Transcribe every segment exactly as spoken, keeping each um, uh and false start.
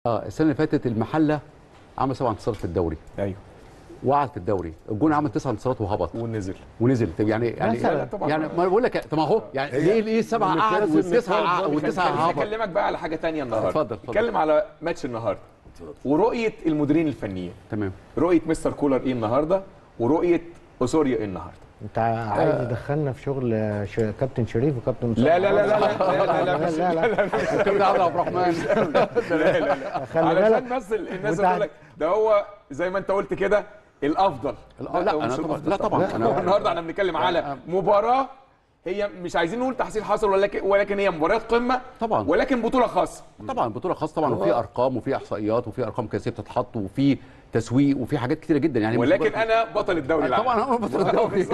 اه السنه اللي فاتت المحله عمل سبع انتصارات في الدوري. ايوه. وقعد في الدوري، الجون عمل تسع انتصارات وهبط ونزل ونزل. طب يعني يعني يعني ما بقول لك، طب اهو يعني ليه ليه السبعه قعد والتسعه والتسعه هبط؟ اكلمك بقى على حاجه ثانيه النهارده. اتفضل اتفضل. اتكلم على ماتش النهارده ورؤيه المديرين الفنيين. تمام. رؤيه مستر كولر ايه النهارده ورؤيه اسوريا ايه النهارده؟ انت عايز تدخلنا في شغل ش... كابتن شريف وكابتن مصطفى؟ لا لا لا لا لا لا لا لا لا كابتن عبد الرحمن. لا لا لا علشان بس الناس بتقول لك ده هو زي ما انت قلت كده الافضل. لا لا انا طبعا لا طبعا انا النهارده احنا بنتكلم على مباراه هي مش عايزين نقول تحصيل حاصل ولكن ولكن هي مباريات قمه طبعا، ولكن بطوله خاصه. طبعا بطوله خاصه طبعا، وفي ارقام وفي احصائيات وفي ارقام قياسيه بتتحط وفي تسويق وفي حاجات كتيره جدا يعني. ولكن انا بطل الدوري العام. طبعا انا بطل الدوري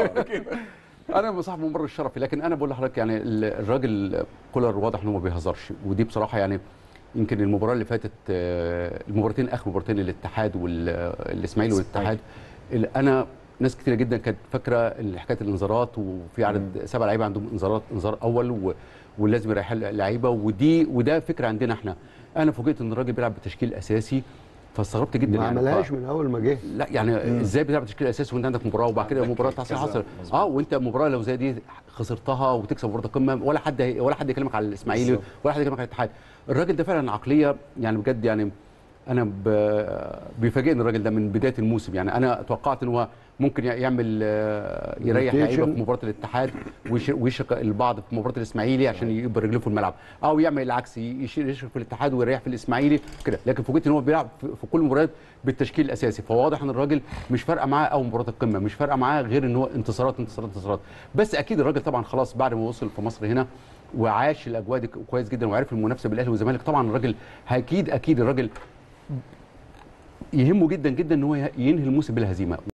انا صاحب الممر الشرفي. لكن انا بقول لحضرتك يعني الراجل كولر واضح انه ما بيهزرش، ودي بصراحه يعني يمكن المباراه اللي فاتت، المباراتين اخر مباراتين الاتحاد والاسماعيلي والاتحاد، انا ناس كتيره جدا كانت فاكره حكايه الانذارات، وفي عدد سبع لعيبه عندهم انذارات، انذار اول ولازم يريح اللعيبه، ودي وده فكره عندنا احنا. انا فوجئت ان الراجل بيلعب بتشكيل اساسي، فاستغربت جدا. ما يعني عملهاش من اول ما جه. لا يعني مم. ازاي بتلعب تشكيل اساسي وانت عندك مباراه وبعد كده مباراه تحصيل حاصل؟ اه وانت مباراه لو زي دي خسرتها وتكسب مباراه القمه، ولا حد ولا حد يكلمك على الاسماعيلي ولا حد يكلمك على الاتحاد. الراجل ده فعلا عقليه يعني بجد. يعني انا بيفاجئني الراجل ده من بدايه الموسم. يعني انا توقعت ان هو ممكن يعمل يريح لعيبه في مباراه الاتحاد ويشرك البعض في مباراه الاسماعيلي عشان يبقى رجله في الملعب، او يعمل العكس يشرك في الاتحاد ويريح في الاسماعيلي كده. لكن فوجئت ان هو بيلعب في كل المباريات بالتشكيل الاساسي، فهو واضح ان الراجل مش فارقه معاه او مباراه القمه، مش فارقه معاه غير ان هو انتصارات انتصارات انتصارات. بس اكيد الراجل طبعا خلاص بعد ما وصل في مصر هنا وعاش الاجواء دي كويس جدا وعرف المنافسه بالاهلي والزمالك، طبعا الراجل اكيد اكيد الراجل يهمه جدا جدا ان هو ينهي الموسم بلا هزيمه.